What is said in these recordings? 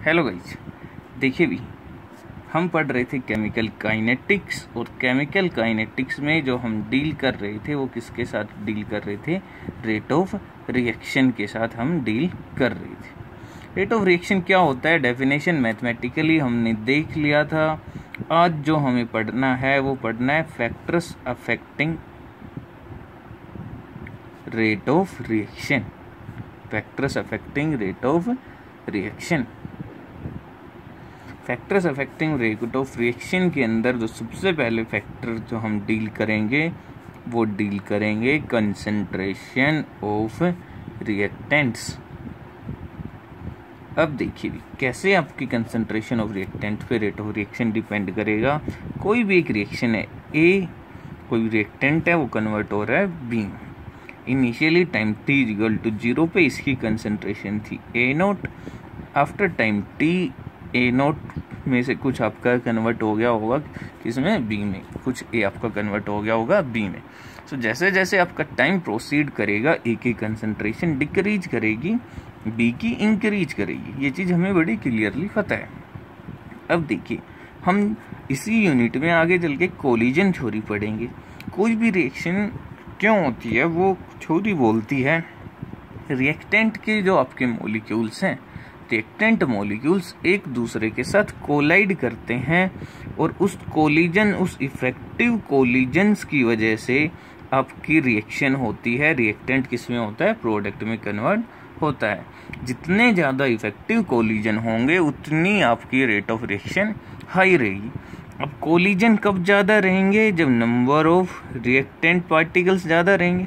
Hello guys, देखिए भी हम पढ़ रहे थे केमिकल काइनेटिक्स। और केमिकल काइनेटिक्स में जो हम डील कर रहे थे वो किसके साथ डील कर रहे थे? रेट ऑफ रिएक्शन के साथ हम डील कर रहे थे। रेट ऑफ रिएक्शन क्या होता है, डेफिनेशन मैथमेटिकली हमने देख लिया था। आज जो हमें पढ़ना है वो पढ़ना है factors affecting rate of reaction. Factors affecting rate of reaction. Factors affecting rate of reaction के अंदर जो सबसे पहले फैक्टर जो हम डील करेंगे वो डील करेंगे कंसंट्रेशन ऑफ रिएक्टेंट्स। अब देखिए कैसे आपकी कंसंट्रेशन ऑफ रिएक्टेंट पे रेट ऑफ रिएक्शन डिपेंड करेगा। कोई भी एक रिएक्शन है ए, कोई रिएक्टेंट है वो कन्वर्ट हो रहा है B. Initially time t equal to 0 पे इसकी कंसंट्रेशन थी A0। After time t A0 में से कुछ आपका कन्वर्ट हो गया होगा किसमें? B में। कुछ A आपका कन्वर्ट हो गया होगा B में। सो जैसे जैसे आपका टाइम प्रोसीड करेगा A की कंसंट्रेशन डिक्रीज करेगी, B की इंक्रीज करेगी। ये चीज़ हमें बड़ी क्लियरली पता है। अब देखिए हम इसी यूनिट में आगे चल के कोलिजन थ्योरी पढ़ेंगे। कोई भी रिएक्शन क्यों होती है वो थ्योरी बोलती है रिएक्टेंट के जो आपके मॉलिक्यूल्स हैं, रिएक्टेंट मॉलिक्यूल्स एक दूसरे के साथ कोलाइड करते हैं और उस कोलिजन, उस इफेक्टिव कोलिजन्स की वजह से आपकी रिएक्शन होती है। रिएक्टेंट किस में होता है? प्रोडक्ट में कन्वर्ट होता है। जितने ज़्यादा इफेक्टिव कोलिजन होंगे उतनी आपकी रेट ऑफ रिएक्शन हाई रहेगी। अब कोलिजन कब ज़्यादा रहेंगे? जब नंबर ऑफ रिएक्टेंट पार्टिकल्स ज़्यादा रहेंगे।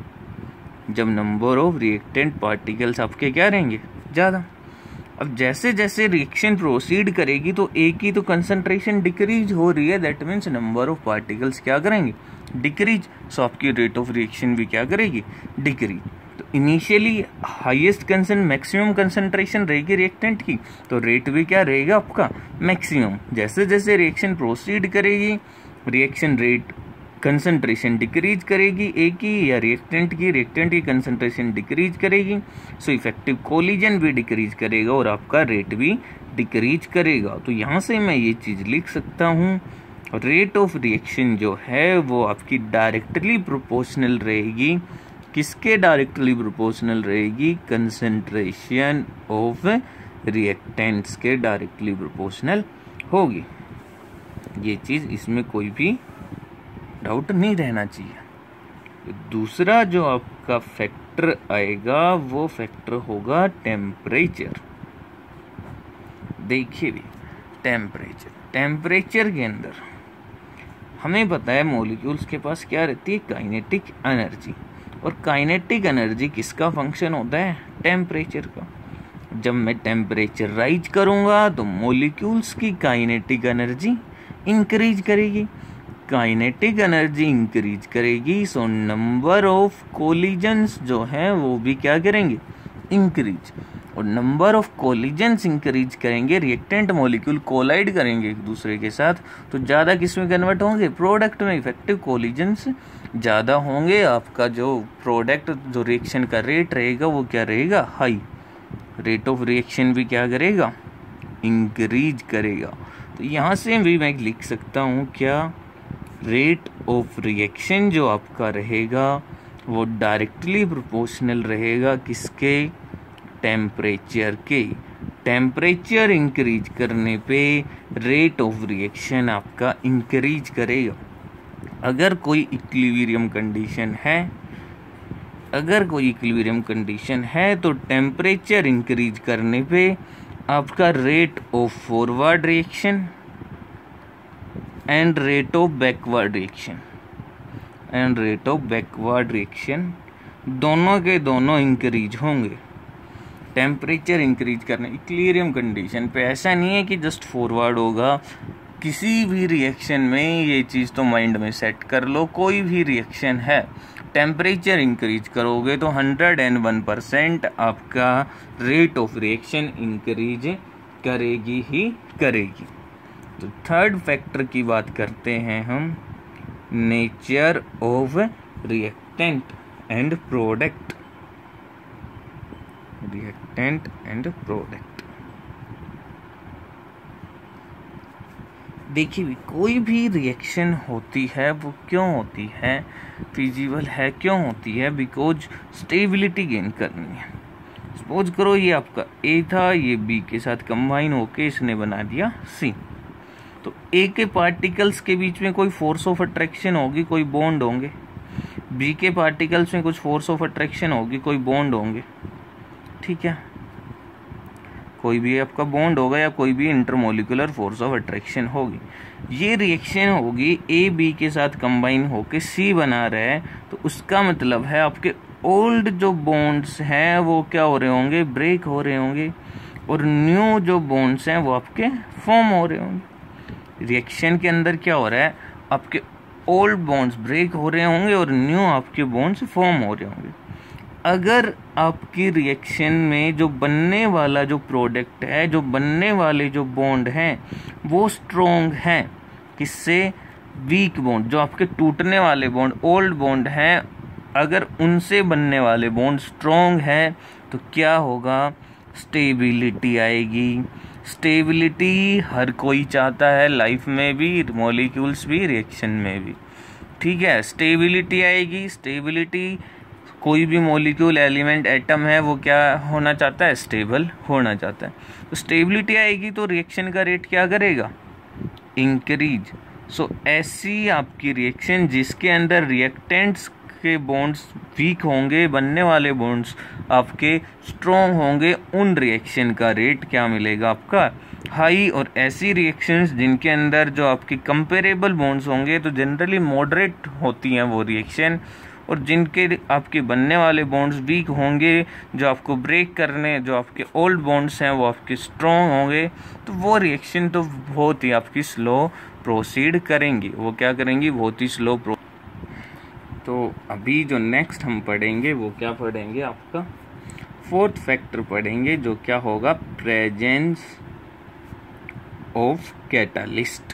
जब नंबर ऑफ रिएक्टेंट पार्टिकल्स आपके क्या रहेंगे? ज़्यादा। अब जैसे जैसे रिएक्शन प्रोसीड करेगी तो ए की तो कंसंट्रेशन डिक्रीज हो रही है, that means number of particles क्या करेंगे? डिक्रीज। सो आपकी रेट ऑफ रिएक्शन भी क्या करेगी? डिक्रीज। तो इनिशियली हाईएस्ट मैक्सिमम कंसंट्रेशन रहेगी रिएक्टेंट की, तो रेट भी क्या रहेगा आपका? मैक्सिमम। जैसे जैसे रिएक्शन प्रोसीड करेगी रिएक्शन रेट कंसंट्रेशन डिक्रीज करेगी ए की या रिएक्टेंट की कंसंट्रेशन डिक्रीज करेगी। सो इफेक्टिव कोलिजन भी डिक्रीज करेगा और आपका रेट भी डिक्रीज करेगा। तो यहाँ से मैं ये चीज़ लिख सकता हूँ, रेट ऑफ रिएक्शन जो है वो आपकी डायरेक्टली प्रोपोर्शनल रहेगी। किसके डायरेक्टली प्रोपोर्शनल रहेगी? कंसंट्रेशन ऑफ रिएक्टेंट्स के डायरेक्टली प्रोपोर्शनल होगी। ये चीज़, इसमें कोई भी डाउट नहीं रहना चाहिए। दूसरा जो आपका फैक्टर आएगा वो फैक्टर होगा टेम्परेचर। देखिए भी टेम्परेचर के अंदर हमें पता है मॉलिक्यूल्स के पास क्या रहती है? Kinetic energy. और काइनेटिक एनर्जी किसका फंक्शन होता है? टेम्परेचर का। जब मैं टेम्परेचर राइज करूंगा तो मॉलिक्यूल्स की काइनेटिक एनर्जी इंक्रीज करेगी। काइनेटिक एनर्जी इंक्रीज करेगी, सो नंबर ऑफ कोलिजन्स जो हैं वो भी क्या करेंगे? इंक्रीज। और नंबर ऑफ कोलिजन्स इंक्रीज करेंगे, रिएक्टेंट मॉलिक्यूल कोलाइड करेंगे एक दूसरे के साथ, तो ज़्यादा किस में कन्वर्ट होंगे? प्रोडक्ट में। इफेक्टिव कोलिजन्स ज़्यादा होंगे, आपका जो प्रोडक्ट जो रिएक्शन का रेट रहेगा वो क्या रहेगा? हाई। रेट ऑफ रिएक्शन भी क्या करेगा? इंक्रीज करेगा। तो यहाँ से भी मैं लिख सकता हूँ क्या? रेट ऑफ रिएक्शन जो आपका रहेगा वो डायरेक्टली प्रोपोर्शनल रहेगा किसके? टेम्परेचर के। टेम्परेचर इंक्रीज करने पे रेट ऑफ रिएक्शन आपका इंक्रीज करेगा। अगर कोई इक्विलिब्रियम कंडीशन है तो टेम्परेचर इंक्रीज करने पे आपका rate of forward reaction and rate of backward reaction दोनों के दोनों इंक्रीज होंगे। टेम्परेचर इंक्रीज करने इक्विलिब्रियम कंडीशन पे ऐसा नहीं है कि जस्ट फॉरवर्ड होगा। किसी भी रिएक्शन में ये चीज़ तो माइंड में सेट कर लो, कोई भी रिएक्शन है टेम्परेचर इंक्रीज करोगे तो 101% आपका रेट ऑफ रिएक्शन इंक्रीज करेगी ही करेगी। तो थर्ड फैक्टर की बात करते हैं हम, nature of reactant and product. देखिए भी कोई भी रिएक्शन होती है वो क्यों होती है, फिजिबल है क्यों होती है, बिकॉज स्टेबिलिटी गेन करनी है। सपोज करो ये आपका ए था, ये बी के साथ कंबाइन होके इसने बना दिया सी। तो ए के पार्टिकल्स के बीच में कोई फोर्स ऑफ अट्रैक्शन होगी, कोई बॉन्ड होंगे। बी के पार्टिकल्स में कुछ फोर्स ऑफ अट्रैक्शन होगी, कोई बॉन्ड होंगे। ठीक है, कोई भी आपका बॉन्ड होगा या कोई भी इंटरमोलिकुलर फोर्स ऑफ अट्रैक्शन होगी। ये रिएक्शन होगी ए बी के साथ कंबाइन होके सी बना रहा है, तो उसका मतलब है आपके ओल्ड जो बॉन्ड्स हैं वो क्या हो रहे होंगे, ब्रेक हो रहे होंगे, और न्यू जो बॉन्ड्स हैं वो आपके फॉर्म हो रहे होंगे। रिएक्शन के अंदर क्या हो रहा है, आपके ओल्ड बॉन्ड्स ब्रेक हो रहे होंगे और न्यू आपके बॉन्ड्स फॉर्म हो रहे होंगे। अगर आपकी रिएक्शन में जो बनने वाला जो प्रोडक्ट है, जो बनने वाले जो बॉन्ड हैं वो स्ट्रॉन्ग हैं, किससे, वीक बॉन्ड, जो आपके टूटने वाले बॉन्ड ओल्ड बॉन्ड हैं, अगर उनसे बनने वाले बॉन्ड स्ट्रॉन्ग है तो क्या होगा, स्टेबिलिटी आएगी। स्टेबिलिटी हर कोई चाहता है, लाइफ में भी, मॉलिक्यूल्स भी, रिएक्शन में भी। ठीक है, स्टेबिलिटी आएगी। स्टेबिलिटी, कोई भी मॉलिक्यूल, एलिमेंट, एटम है वो क्या होना चाहता है, स्टेबल होना चाहता है। तो स्टेबिलिटी आएगी तो रिएक्शन का रेट क्या करेगा, इंक्रीज। सो ऐसी आपकी रिएक्शन जिसके अंदर रिएक्टेंट्स के बॉन्ड्स वीक होंगे, बनने वाले बॉन्ड्स आपके स्ट्रॉन्ग होंगे, उन रिएक्शन का रेट क्या मिलेगा, आपका हाई। और ऐसी रिएक्शंस जिनके अंदर जो आपकी कंपेरेबल बॉन्ड्स होंगे तो जनरली मॉडरेट होती हैं वो रिएक्शन, और जिनके आपके बनने वाले बॉन्ड्स वीक होंगे, जो आपको ब्रेक करने, जो आपके ओल्ड बॉन्ड्स हैं वो आपके स्ट्रॉन्ग होंगे, तो वो रिएक्शन तो बहुत ही आपकी स्लो प्रोसीड करेंगी। वो क्या करेंगी, बहुत ही स्लो तो अभी जो नेक्स्ट हम पढ़ेंगे वो क्या पढ़ेंगे, आपका फोर्थ फैक्टर पढ़ेंगे, जो क्या होगा, प्रेजेंस ऑफ कैटालिस्ट।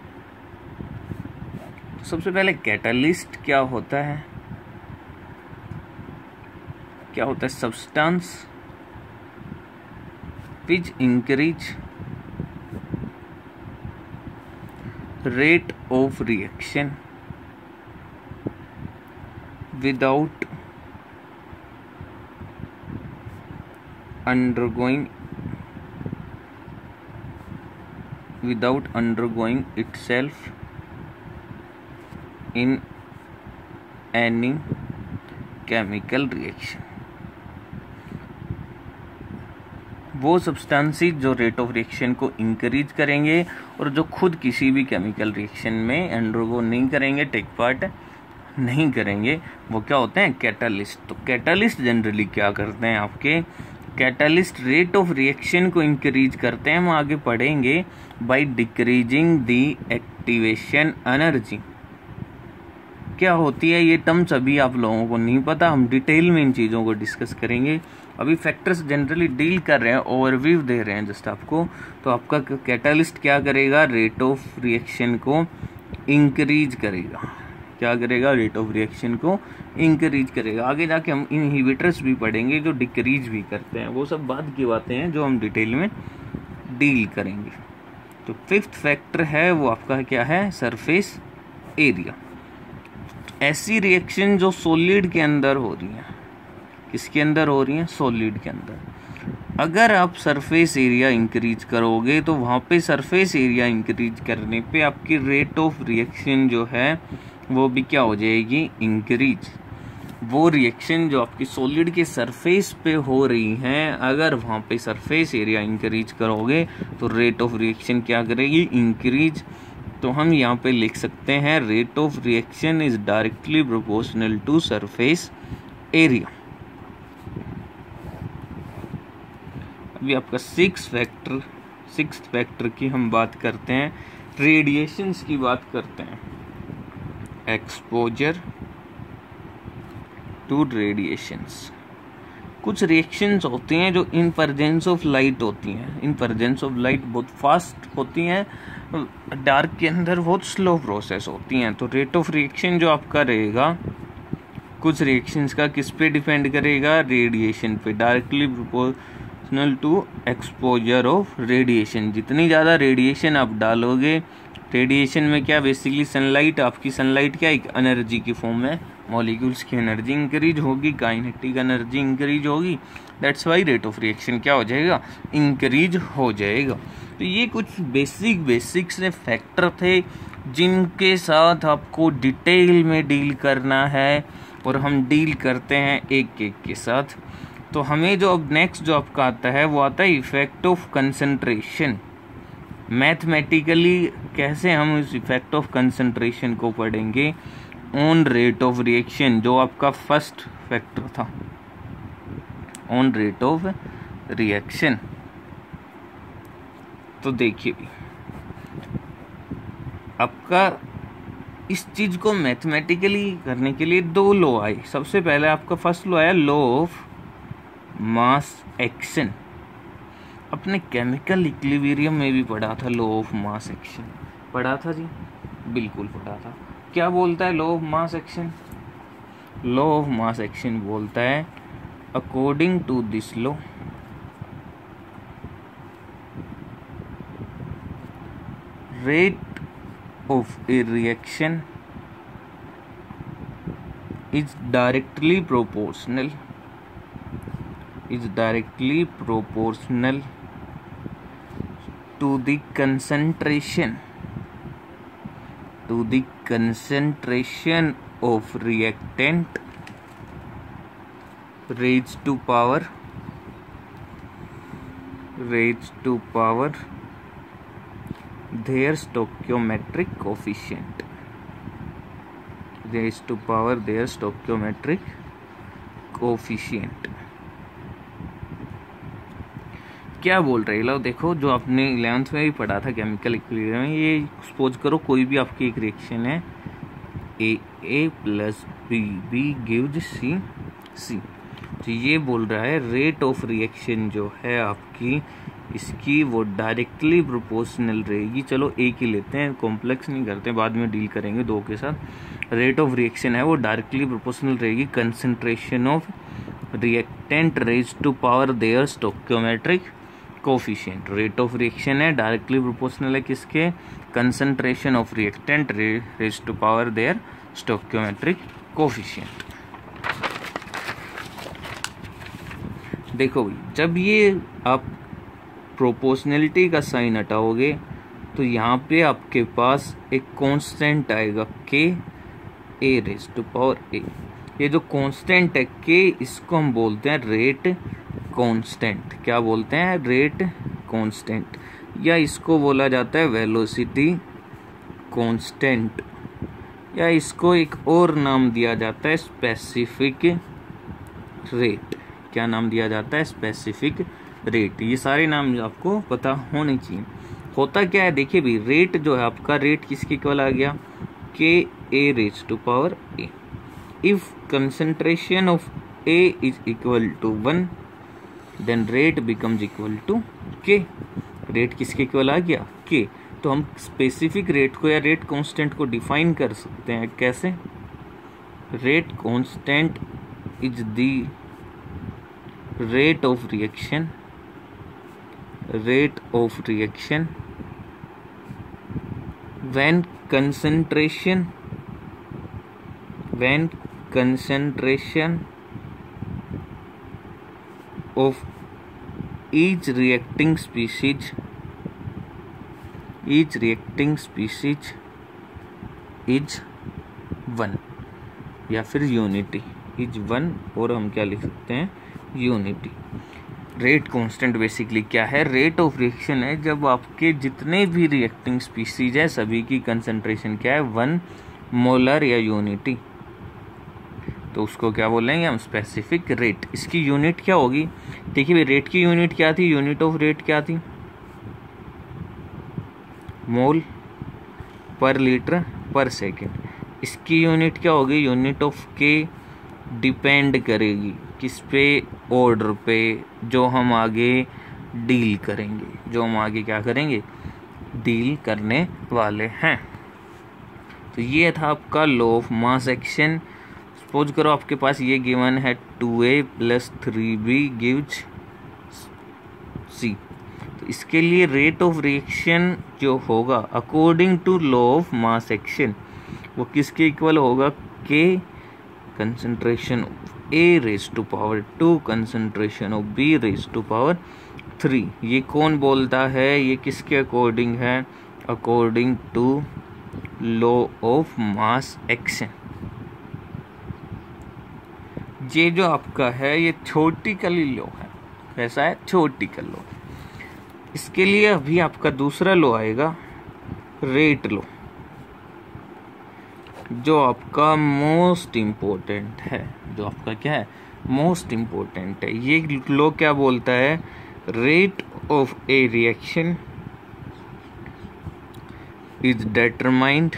सबसे पहले कैटालिस्ट क्या होता है, क्या होता है, substance which increase rate of reaction without undergoing itself in any chemical reaction। वो सब्सटेंसेस जो रेट ऑफ रिएक्शन को इंक्रीज करेंगे और जो खुद किसी भी केमिकल रिएक्शन में अंडरगो नहीं करेंगे, टेक पार्ट नहीं करेंगे, वो क्या होते हैं, कैटालिस्ट। तो कैटालिस्ट जनरली क्या करते हैं, आपके कैटालिस्ट रेट ऑफ रिएक्शन को इंक्रीज करते हैं, हम आगे पढ़ेंगे, by decreasing the activation energy. क्या होती है ये टर्म सभी आप लोगों को नहीं पता, हम डिटेल में इन चीज़ों को डिस्कस करेंगे। अभी फैक्टर्स जनरली डील कर रहे हैं, ओवरव्यू दे रहे हैं जस्ट आपको। तो आपका कैटालिस्ट क्या करेगा, रेट ऑफ रिएक्शन को इंक्रीज करेगा। क्या करेगा, रेट ऑफ रिएक्शन को इंक्रीज करेगा। आगे जाके हम इनहिबिटर्स भी पढ़ेंगे जो डिक्रीज भी करते हैं, वो सब बाद की बातें हैं जो हम डिटेल में डील करेंगे। तो फिफ्थ फैक्टर है वो आपका क्या है, सरफेस एरिया। ऐसी रिएक्शन जो सॉलिड के अंदर हो रही है, किसके अंदर हो रही है, सॉलिड के अंदर, अगर आप सरफेस एरिया इंक्रीज करोगे तो वहाँ पे सरफेस एरिया इंक्रीज करने पे आपकी रेट ऑफ रिएक्शन जो है वो भी क्या हो जाएगी, इंक्रीज। वो रिएक्शन जो आपकी सॉलिड के सरफेस पे हो रही हैं, अगर वहाँ पे सरफेस एरिया इंक्रीज करोगे तो रेट ऑफ रिएक्शन क्या करेगी, इंक्रीज। तो हम यहाँ पे लिख सकते हैं rate of reaction is directly proportional to surface area. अभी आपका सिक्स्थ फैक्टर की हम बात करते हैं, रेडिएशंस की बात करते हैं। एक्सपोजर टू रेडिएशंस, कुछ रिएक्शंस होती हैं जो इन प्रेजेंस ऑफ लाइट होती हैं। इन प्रेजेंस ऑफ लाइट बहुत फास्ट होती हैं, डार्क के अंदर बहुत स्लो प्रोसेस होती हैं। तो रेट ऑफ रिएक्शन जो आपका रहेगा कुछ रिएक्शंस का किस पे डिपेंड करेगा, रेडिएशन पे, directly proportional to exposure of radiation. जितनी ज़्यादा रेडिएशन आप डालोगे, रेडिएशन में क्या बेसिकली सनलाइट, आपकी सनलाइट क्या एक एनर्जी की फॉर्म में, मॉलिक्यूल्स की एनर्जी इंक्रीज होगी, काइनेटिक एनर्जी इंक्रीज होगी, that's why rate of reaction क्या हो जाएगा, इंक्रीज हो जाएगा। तो ये कुछ बेसिक से फैक्टर थे जिनके साथ आपको डिटेल में डील करना है, और हम डील करते हैं एक एक के साथ। तो हमें जो अब नेक्स्ट जो आपका आता है वो आता है इफेक्ट ऑफ कंसंट्रेशन। मैथमेटिकली कैसे हम इस इफेक्ट ऑफ कंसंट्रेशन को पढ़ेंगे ऑन रेट ऑफ रिएक्शन, जो आपका फर्स्ट फैक्टर था ऑन रेट ऑफ रिएक्शन। तो देखिए भी आपका इस चीज को मैथमेटिकली करने के लिए दो लॉ आए। सबसे पहले आपका फर्स्ट लॉ आया लॉ ऑफ मास एक्शन, अपने केमिकल इक्विलिब्रियम में भी पढ़ा था लॉ ऑफ मास एक्शन, पढ़ा था जी, बिल्कुल पढ़ा था। क्या बोलता है law of mass action? Law of mass action बोलता है according to this law rate of a reaction is directly proportional to the concentration of reactant raised to power their stoichiometric coefficient, क्या बोल रहे हैं? देखो जो आपने 11th में भी पढ़ा था केमिकल इक्विलिब्रियम में, ये सपोज करो कोई भी आपकी एक रिएक्शन है A plus B gives C। तो ये बोल रहा है रेट ऑफ रिएक्शन जो है आपकी, इसकी वो डायरेक्टली प्रोपोर्शनल रहेगी। चलो एक ही लेते हैं, कॉम्प्लेक्स नहीं करते, बाद में डील करेंगे दो के साथ। रेट ऑफ रिएक्शन है वो डायरेक्टली प्रोपोर्शनल रहेगी concentration of reactant raised to power their stoichiometric coefficient. Rate of reaction है डायरेक्टली प्रोपोर्शनल है किसके, concentration of reactant raised to power their stoichiometric coefficient. देखो भाई, जब ये आप प्रोपोर्शनलिटी का साइन हटाओगे तो यहाँ पे आपके पास एक कांस्टेंट आएगा K A raise to power A. ये जो कांस्टेंट है के, इसको हम बोलते हैं रेट कांस्टेंट। क्या बोलते हैं? रेट कांस्टेंट, या इसको बोला जाता है वेलोसिटी कांस्टेंट, या इसको एक और नाम दिया जाता है स्पेसिफिक रेट। क्या नाम दिया जाता है? Specific rate. ये सारे नाम आपको पता होने चाहिए। होता क्या है देखिए भी, रेट जो है आपका, रेट किसके इक्वल आ गया, K A raise to power A. If concentration of A is equal to 1 then rate becomes equal to K. Rate किसके इक्वल आ गया? के। तो हम स्पेसिफिक रेट को या रेट कांस्टेंट को डिफाइन कर सकते हैं कैसे? Rate constant is the rate of reaction when concentration of each reacting species is 1, या फिर यूनिटी इज 1, और हम क्या लिख सकते हैं? यूनिटी। रेट कांस्टेंट बेसिकली क्या है? रेट ऑफ रिएक्शन है जब आपके जितने भी रिएक्टिंग स्पीसीज है सभी की कंसंट्रेशन क्या है? 1 मोलर या यूनिटी। तो उसको क्या बोलेंगे हम? Specific rate. इसकी यूनिट क्या होगी? देखिए रेट की यूनिट क्या थी? यूनिट ऑफ रेट क्या थी? मोल पर लीटर पर सेकेंड। इसकी यूनिट क्या होगी? यूनिट ऑफ के डिपेंड करेगी किस पे? ऑर्डर पे, जो हम आगे डील करेंगे, जो हम आगे क्या करेंगे? डील करने वाले हैं। तो ये था आपका law of mass action. Suppose करो आपके पास ये गिवन है 2a + 3b गिव्स c। तो इसके लिए रेट ऑफ रिएक्शन जो होगा according to law of mass action वो किसके इक्वल होगा, K concentration of A raise to power 2 concentration of B raise to power 3। ये कौन बोलता है, ये किसके अकॉर्डिंग है, according to law of mass action. ये जो आपका है ये थ्योरेटिकली लॉ है, कैसा है, थ्योरेटिकल लॉ। इसके लिए अभी आपका दूसरा लॉ आएगा रेट लॉ, जो आपका मोस्ट इम्पोर्टेंट है, जो आपका क्या है, मोस्ट इम्पोर्टेंट है। ये लॉ क्या बोलता है, rate of a reaction is determined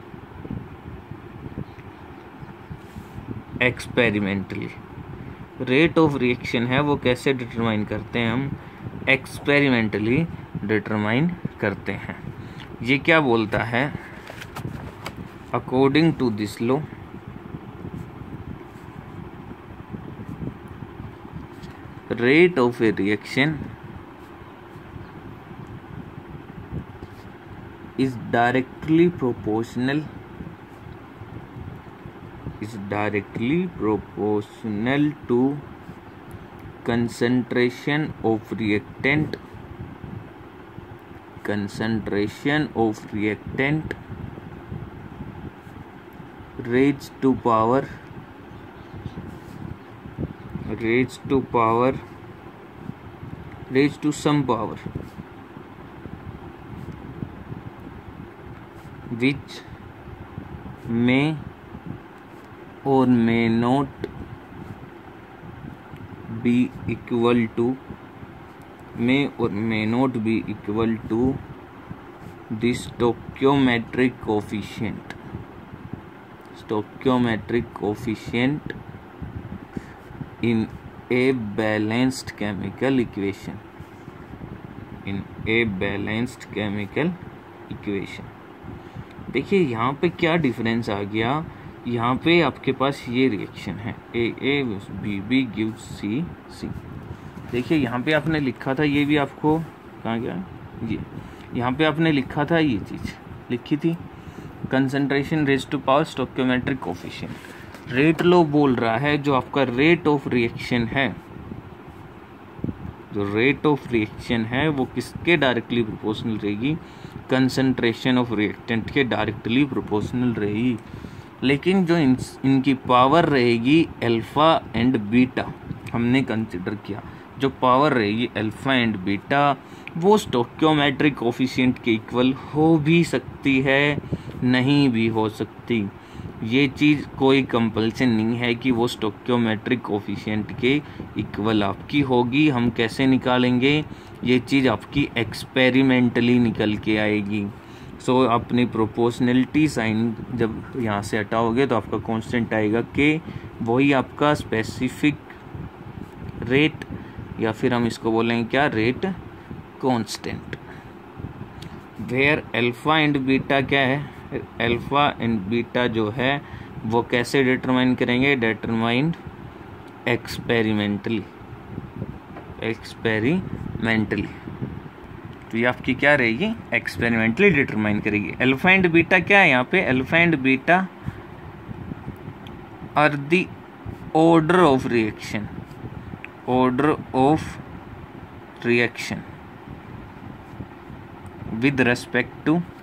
experimentally. Rate of reaction है वो कैसे डिटरमाइन करते हैं हम, एक्सपेरिमेंटली डिटरमाइन करते हैं। ये क्या बोलता है, according to this law rate of a reaction is directly proportional to concentration of reactant raised to some power which may or may not be equal to the stoichiometric coefficient in a balanced chemical equation। देखिए यहाँ पे क्या difference आ गया, यहाँ पे आपके पास ये reaction है ए बी गिव सी। देखिए यहाँ पे आपने लिखा था, ये भी आपको कहाँ गया, ये यहाँ पे आपने लिखा था, ये चीज़ लिखी थी concentration raise to power stoichiometric coefficient. Rate law बोल रहा है जो आपका रेट ऑफ रिएक्शन है, जो रेट ऑफ रिएक्शन है वो किसके डायरेक्टली प्रोपोर्शनल रहेगी, कंसंट्रेशन ऑफ रिएक्टेंट के डायरेक्टली प्रोपोर्शनल रहेगी। लेकिन जो इनकी पावर रहेगी अल्फा एंड बीटा, हमने कंसिडर किया जो पावर रहेगी अल्फा एंड बीटा वो स्टोइकियोमेट्रिक कोफिशिएंट के इक्वल हो भी सकती है, नहीं भी हो सकती। ये चीज़ कोई कंपल्सन नहीं है कि वो स्टोइकियोमेट्रिक कोफिशिएंट के इक्वल आपकी होगी। हम कैसे निकालेंगे, ये चीज़ आपकी एक्सपेरिमेंटली निकल के आएगी। सो अपनी प्रोपोर्शनलिटी साइन जब यहाँ से हटाओगे तो आपका कांस्टेंट आएगा के, वही आपका स्पेसिफिक रेट, या फिर हम इसको बोलेंगे क्या, rate constant. Where alpha and beta क्या है, अल्फा एंड बीटा जो है वो कैसे डिटरमाइन करेंगे, डिटरमाइंड एक्सपेरिमेंटली। तो ये आपकी क्या रहेगी, एक्सपेरिमेंटली डिटरमाइन करेगी। अल्फा एंड बीटा क्या है यहाँ पे, alpha and beta are the order of reaction with respect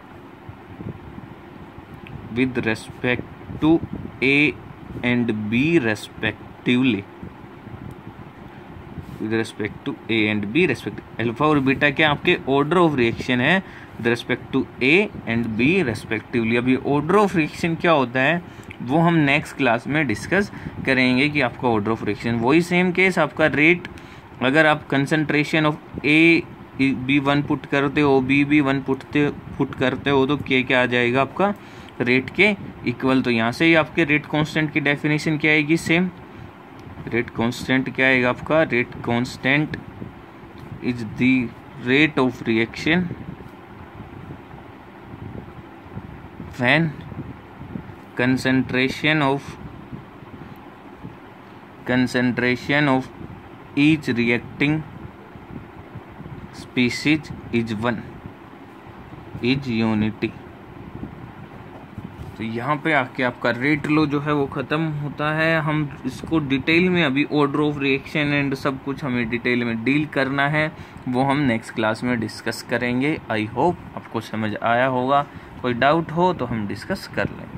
to A and B respectively, alpha और बीटा क्या आपके ऑर्डर ऑफ रिएक्शन है with respect to A and B respectively. अभी ऑर्डर ऑफ रिएक्शन क्या होता है वो हम नेक्स्ट क्लास में डिस्कस करेंगे कि आपका ऑर्डर ऑफ रिएक्शन, वही सेम केस आपका रेट, अगर आप concentration of A B1 put करते हो, B1 पुट करते हो तो क्या आ जाएगा आपका रेट के इक्वल। तो यहाँ से ही आपके रेट कांस्टेंट की डेफिनेशन क्या आएगी, सेम रेट कांस्टेंट क्या आएगा आपका, rate constant is the rate of reaction when concentration of each reacting species is one is unity. तो यहाँ पे आके आपका रेट लो जो है वो ख़त्म होता है। हम इसको डिटेल में अभी ऑर्डर ऑफ रिएक्शन एंड सब कुछ हमें डिटेल में डील करना है, वो हम नेक्स्ट क्लास में डिस्कस करेंगे। आई होप आपको समझ आया होगा। कोई डाउट हो तो हम डिस्कस कर लेंगे।